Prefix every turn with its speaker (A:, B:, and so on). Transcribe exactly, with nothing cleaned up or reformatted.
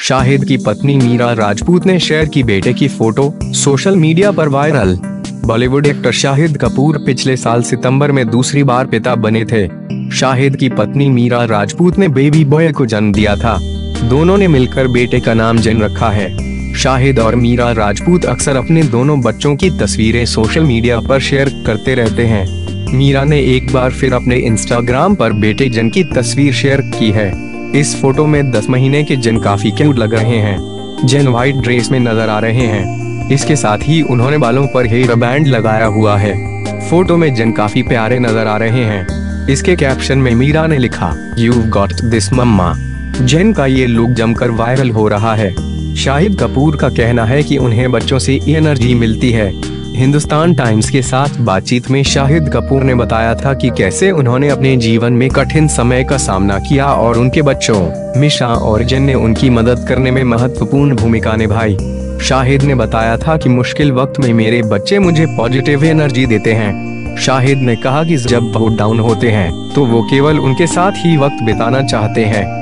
A: शाहिद की पत्नी मीरा राजपूत ने शेयर की बेटे की फोटो, सोशल मीडिया पर viral. Bollywood actor Shahid Kapoor पिछले साल सितंबर में दूसरी बार पिता बने थे। शाहिद की पत्नी मीरा राजपूत ने बेबी बॉय को जन्म दिया था। दोनों ने मिलकर बेटे का नाम जन रखा है। शाहिद और मीरा राजपूत अक्सर अपने दोनों बच्चों की तस्वीरें सोशल मीडिया पर शेयर करते रहते हैं। मीरा ने एक बार फिर अपने इंस्टाग्राम पर बेटे जन की तस्वीर शेयर की है। इस फोटो में दस महीने के जन काफी क्यूट लग रहे हैं। जन व्हाइट ड्रेस में नजर आ रहे हैं। इसके साथ ही उन्होंने बालों पर हेयर बैंड लगाया हुआ है। फोटो में जन काफी प्यारे नजर आ रहे हैं। इसके कैप्शन में मीरा ने लिखा, "You've got this मम्मा।" जन का ये लुक जमकर वायरल हो रहा है। शाहिद कपूर का कहना है कि उन्हें बच्चों से एनर्जी मिलती है। हिंदुस्तान टाइम्स के साथ बातचीत में शाहिद कपूर ने बताया था कि कैसे उन्होंने अपने जीवन में कठिन समय का सामना किया और उनके बच्चों मिशा और जन ने उनकी मदद करने में महत्वपूर्ण भूमिका निभाई। शाहिद ने बताया था कि मुश्किल वक्त में मेरे बच्चे मुझे पॉजिटिव एनर्जी देते हैं। शाहिद ने कहा कि जब वो डाउन होते हैं तो वो केवल उनके साथ ही वक्त बिताना चाहते हैं।